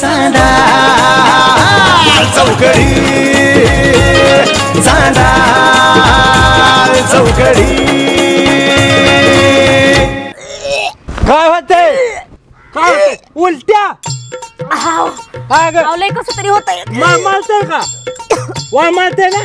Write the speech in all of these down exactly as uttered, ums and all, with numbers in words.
चांदा चौकडी चांदा चौकडी काय होते काय उलट्या लय कसं तरी होतंय मारते का वा मारते ना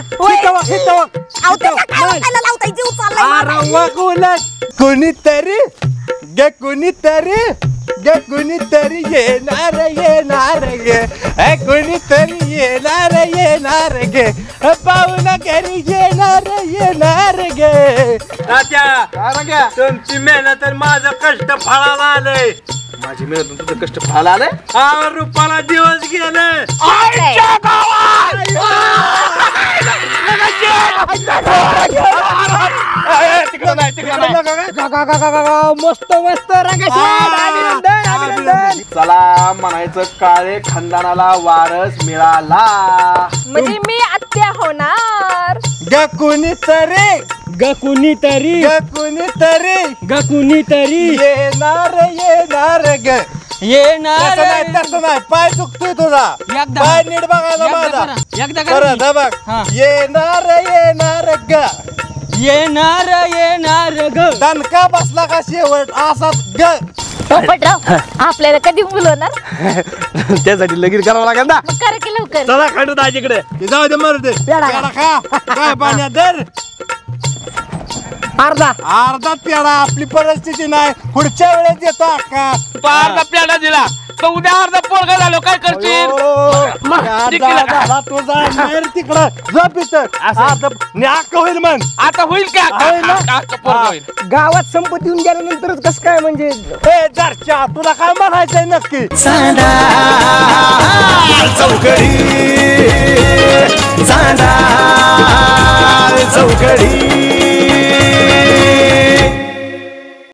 कोणीतरी गे कोणीतरी गे कोणीतरी येणार येणार गे कोणीतरी येणार येणार गे पाहुणा घरी येणार येणार गे राजा तुमची मेहनत आणि माझं कष्ट फळाला आलंय माझी मेहनत तुझं कष्ट फळाला आलंय हा रुपाला दिवस गेले मस्त मस्त चला म्हणायचं काळे खानदानाला वारस मिळाला म्हणजे मी आत्या होणार ग कुणीतरी ग कुणीतरी ग कुणीतरी ग कुणीतरी येणार येणार ग येणार तसं नाही पाय चुकतोय तुझा पाय नीट बघायला माझा परत बघ येणार येणार ग येणार येणार ग दणका बसला का शेवट असाच ग पोपटराव आपल्याला कधी बोलवणार त्यासाठी लगीन करावं लागेल ना कर की लवकर चला खंड दाजीकडे जाऊ दे मरू दे खा काय पाण्यात दर अर्धा अर्धा पेढा आपली परिस्थिती नाही पुढच्या वेळेस येतो अक्का अर्धा पेढा दिला तर उद्या अर्धा पोरगा झालो काय करशील तुझा तिकडं झोप इथं होईल मग आता होईल का होईल गावात संपत्ती येऊन गेल्यानंतरच कसं काय म्हणजे ए जरच्या तुला काय म्हणायचंय नक्की चांदा चौकडी चांदा चौकडी